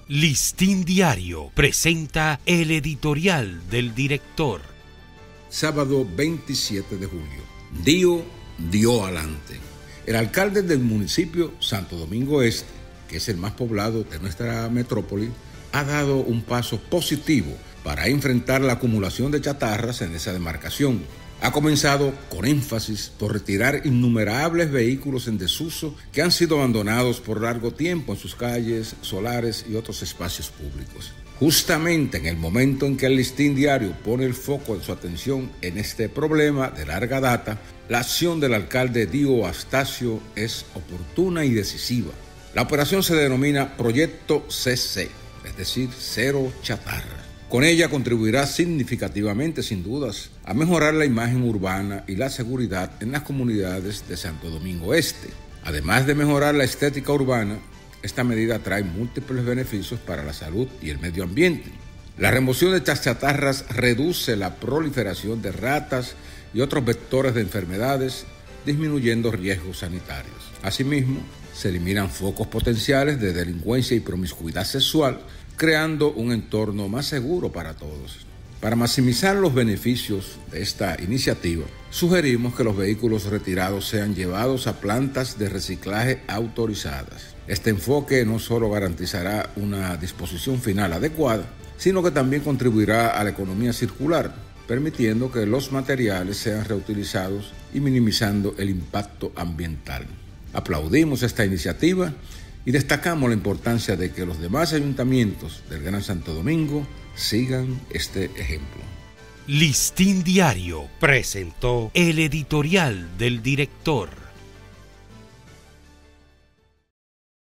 Listín Diario presenta el editorial del director. Sábado 27 de julio. Dio adelante. El alcalde del municipio Santo Domingo Este, que es el más poblado de nuestra metrópoli, ha dado un paso positivo para enfrentar la acumulación de chatarras en esa demarcación. Ha comenzado con énfasis por retirar innumerables vehículos en desuso que han sido abandonados por largo tiempo en sus calles, solares y otros espacios públicos. Justamente en el momento en que el Listín Diario pone el foco de su atención en este problema de larga data, la acción del alcalde Dio Astacio es oportuna y decisiva. La operación se denomina Proyecto CC, es decir, Cero Chatarra. Con ella contribuirá significativamente, sin dudas, a mejorar la imagen urbana y la seguridad en las comunidades de Santo Domingo Este. Además de mejorar la estética urbana, esta medida trae múltiples beneficios para la salud y el medio ambiente. La remoción de estas chatarras reduce la proliferación de ratas y otros vectores de enfermedades, disminuyendo riesgos sanitarios. Asimismo, se eliminan focos potenciales de delincuencia y promiscuidad sexual, creando un entorno más seguro para todos. Para maximizar los beneficios de esta iniciativa, sugerimos que los vehículos retirados sean llevados a plantas de reciclaje autorizadas. Este enfoque no solo garantizará una disposición final adecuada, sino que también contribuirá a la economía circular, permitiendo que los materiales sean reutilizados y minimizando el impacto ambiental. Aplaudimos esta iniciativa y destacamos la importancia de que los demás ayuntamientos del Gran Santo Domingo sigan este ejemplo. Listín Diario presentó el editorial del director.